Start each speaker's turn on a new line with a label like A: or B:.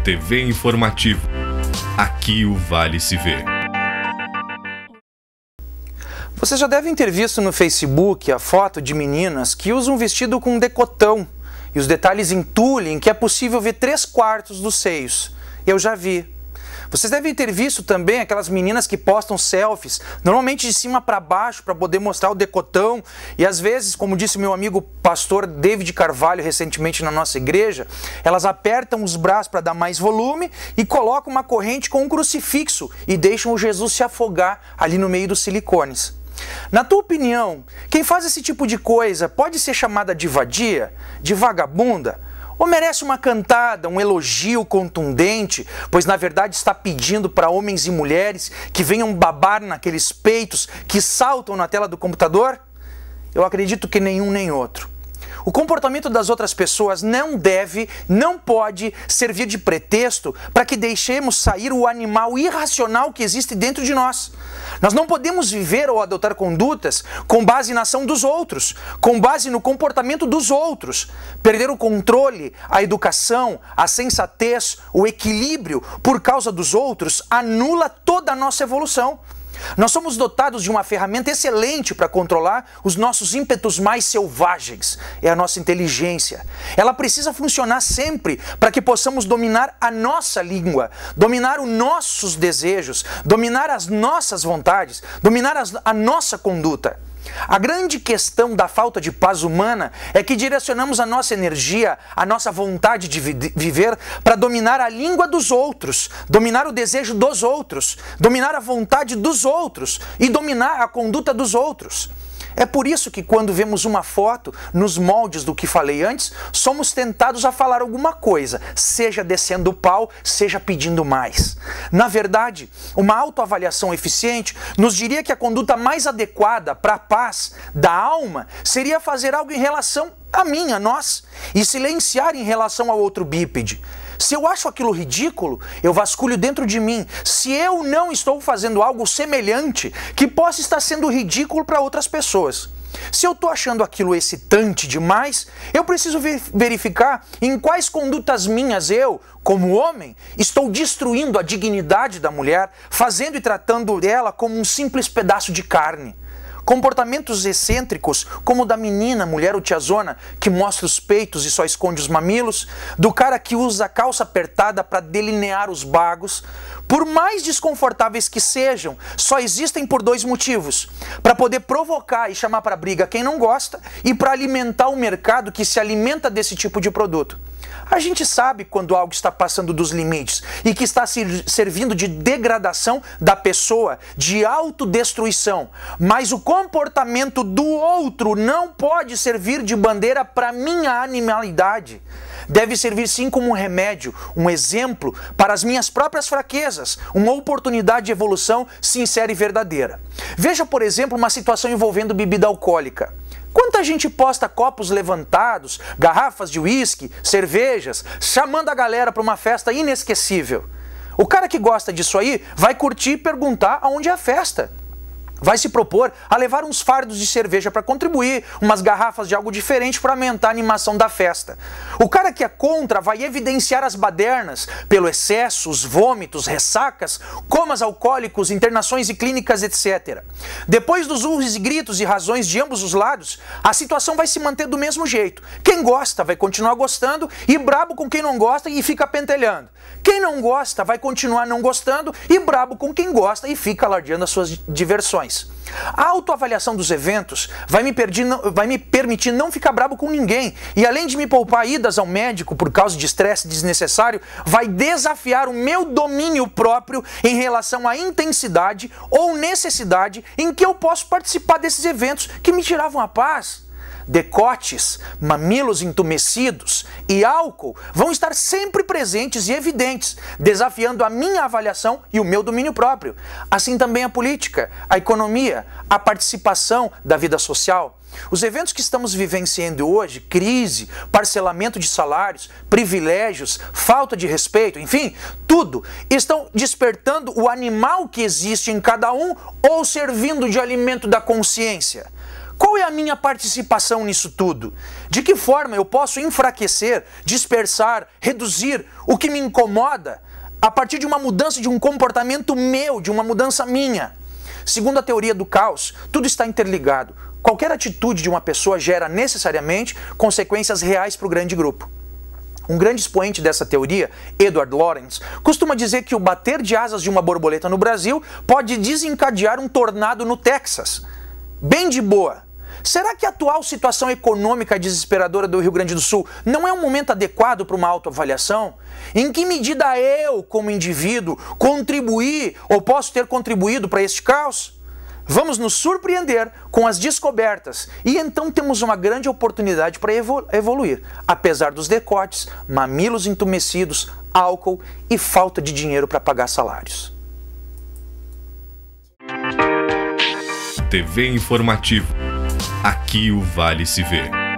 A: TV Informativo. Aqui o Vale se vê.
B: Vocês já devem ter visto no Facebook a foto de meninas que usam um vestido com decotão e os detalhes em tule em que é possível ver 3/4 dos seios. Eu já vi. Vocês devem ter visto também aquelas meninas que postam selfies, normalmente de cima para baixo, para poder mostrar o decotão. E às vezes, como disse meu amigo pastor David Carvalho recentemente na nossa igreja, elas apertam os braços para dar mais volume e colocam uma corrente com um crucifixo e deixam o Jesus se afogar ali no meio dos silicones. Na tua opinião, quem faz esse tipo de coisa pode ser chamada de vadia, de vagabunda? Ou merece uma cantada, um elogio contundente, pois na verdade está pedindo para homens e mulheres que venham babar naqueles peitos que saltam na tela do computador? Eu acredito que nenhum nem outro. O comportamento das outras pessoas não pode servir de pretexto para que deixemos sair o animal irracional que existe dentro de nós. Nós não podemos viver ou adotar condutas com base na ação dos outros, com base no comportamento dos outros. Perder o controle, a educação, a sensatez, o equilíbrio por causa dos outros anula toda a nossa evolução. Nós somos dotados de uma ferramenta excelente para controlar os nossos ímpetos mais selvagens, é a nossa inteligência. Ela precisa funcionar sempre para que possamos dominar a nossa língua, dominar os nossos desejos, dominar as nossas vontades, dominar a nossa conduta. A grande questão da falta de paz humana é que direcionamos a nossa energia, a nossa vontade de viver para dominar a língua dos outros, dominar o desejo dos outros, dominar a vontade dos outros e dominar a conduta dos outros. É por isso que quando vemos uma foto, nos moldes do que falei antes, somos tentados a falar alguma coisa, seja descendo o pau, seja pedindo mais. Na verdade, uma autoavaliação eficiente nos diria que a conduta mais adequada para a paz da alma seria fazer algo em relação a mim, a nós, e silenciar em relação ao outro bípede. Se eu acho aquilo ridículo, eu vasculho dentro de mim se eu não estou fazendo algo semelhante que possa estar sendo ridículo para outras pessoas. Se eu estou achando aquilo excitante demais, eu preciso verificar em quais condutas minhas eu, como homem, estou destruindo a dignidade da mulher, fazendo e tratando ela como um simples pedaço de carne. Comportamentos excêntricos, como o da menina, mulher ou tiazona, que mostra os peitos e só esconde os mamilos, do cara que usa a calça apertada para delinear os bagos, por mais desconfortáveis que sejam, só existem por dois motivos: para poder provocar e chamar para briga quem não gosta e para alimentar o mercado que se alimenta desse tipo de produto. A gente sabe quando algo está passando dos limites e que está servindo de degradação da pessoa, de autodestruição. Mas o comportamento do outro não pode servir de bandeira para minha animalidade. Deve servir sim como um remédio, um exemplo para as minhas próprias fraquezas, uma oportunidade de evolução sincera e verdadeira. Veja, por exemplo, uma situação envolvendo bebida alcoólica. Quanta gente posta copos levantados, garrafas de uísque, cervejas, chamando a galera para uma festa inesquecível. O cara que gosta disso aí vai curtir e perguntar aonde é a festa. Vai se propor a levar uns fardos de cerveja para contribuir, umas garrafas de algo diferente para aumentar a animação da festa. O cara que é contra vai evidenciar as badernas pelo excesso, os vômitos, ressacas, comas alcoólicos, internações e clínicas, etc. Depois dos urros e gritos e razões de ambos os lados, a situação vai se manter do mesmo jeito. Quem gosta vai continuar gostando e brabo com quem não gosta e fica pentelhando. Quem não gosta vai continuar não gostando e brabo com quem gosta e fica alardeando as suas diversões. A autoavaliação dos eventos vai me permitir não ficar brabo com ninguém e, além de me poupar idas ao médico por causa de estresse desnecessário, vai desafiar o meu domínio próprio em relação à intensidade ou necessidade em que eu posso participar desses eventos que me tiravam a paz. Decotes, mamilos entumecidos e álcool vão estar sempre presentes e evidentes, desafiando a minha avaliação e o meu domínio próprio. Assim também a política, a economia, a participação da vida social. Os eventos que estamos vivenciando hoje, crise, parcelamento de salários, privilégios, falta de respeito, enfim, tudo, estão despertando o animal que existe em cada um ou servindo de alimento da consciência. Qual é a minha participação nisso tudo? De que forma eu posso enfraquecer, dispersar, reduzir o que me incomoda a partir de uma mudança de um comportamento meu, de uma mudança minha? Segundo a teoria do caos, tudo está interligado. Qualquer atitude de uma pessoa gera necessariamente consequências reais para o grande grupo. Um grande expoente dessa teoria, Edward Lorenz, costuma dizer que o bater de asas de uma borboleta no Brasil pode desencadear um tornado no Texas. Bem de boa. Será que a atual situação econômica desesperadora do Rio Grande do Sul não é um momento adequado para uma autoavaliação? Em que medida eu, como indivíduo, contribuí ou posso ter contribuído para este caos? Vamos nos surpreender com as descobertas e então temos uma grande oportunidade para evoluir, apesar dos decotes, mamilos entumecidos, álcool e falta de dinheiro para pagar salários.
A: TV Informativo. Aqui o Vale se vê.